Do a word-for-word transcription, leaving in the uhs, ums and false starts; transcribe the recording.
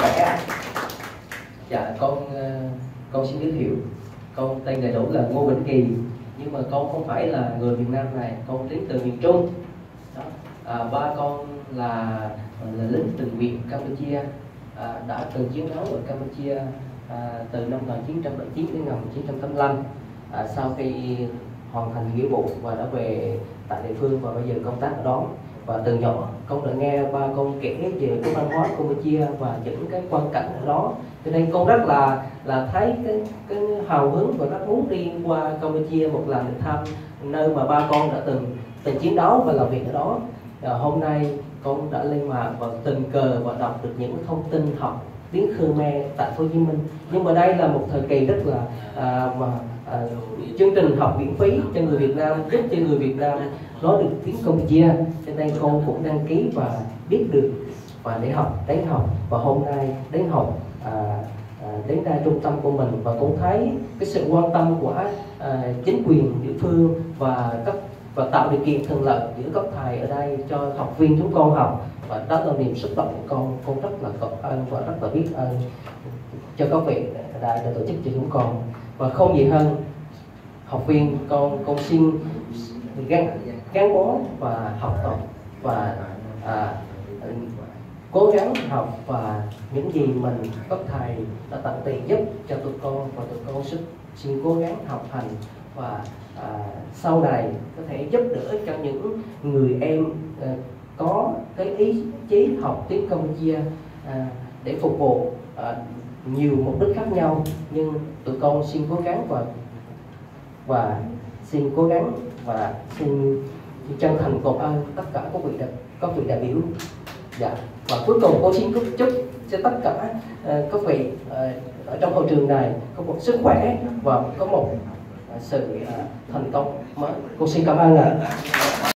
khỏe. Dạ con con xin giới thiệu, con tên đầy đủ là Ngô Vĩnh Kỳ, nhưng mà con không phải là người Việt Nam này, con đến từ miền Trung. Đó. À, ba con là là lính tình nguyện Campuchia, à, đã từng chiến đấu ở Campuchia à, từ năm một nghìn chín trăm bảy mươi chín đến năm một nghìn chín trăm tám mươi lăm. À, sau khi hoàn thành nghĩa vụ và đã về tại địa phương và bây giờ công tác ở đó. Và từ nhỏ con đã nghe ba con kể về cái văn hóa Campuchia và những cái quan cảnh ở đó, cho nên con rất là là thấy cái cái hào hứng và rất muốn đi qua Campuchia một lần để thăm nơi mà ba con đã từng từng chiến đấu và làm việc ở đó. À, hôm nay con đã lên mạng và tình cờ và đọc được những thông tin học tiếng Khmer tại Hồ Chí Minh. Nhưng mà đây là một thời kỳ rất là à, mà à, chương trình học miễn phí cho người Việt Nam, giúp cho người Việt Nam nói được tiếng Campuchia, cho nên con cũng đăng ký và biết được và để học, đến học và hôm nay đến học à, à, đến đây trung tâm của mình, và cũng thấy cái sự quan tâm của à, chính quyền địa phương và các và tạo điều kiện thuận lợi giữa các thầy ở đây cho học viên chúng con học, và đó là niềm xúc động của con. Con rất là cảm ơn và rất là biết ơn cho các vị ở đây đã tổ chức cho chúng con. Và không gì hơn, học viên con con xin gắn gắn bó và học tập và à, cố gắng học, và những gì mình các thầy đã tận tình giúp cho tụi con, và tụi con xin, xin cố gắng học hành và à, sau này có thể giúp đỡ cho những người em à, có cái ý chí học tiếng Campuchia à, để phục vụ à, nhiều mục đích khác nhau. Nhưng tụi con xin cố gắng và và xin cố gắng và xin chân thành cảm ơn tất cả các vị đại, các vị đại biểu. Dạ. Và cuối cùng con xin chúc cho tất cả uh, các vị uh, ở trong hội trường này có một sức khỏe và có một uh, sự uh, thành công mới. Con xin cảm ơn ạ.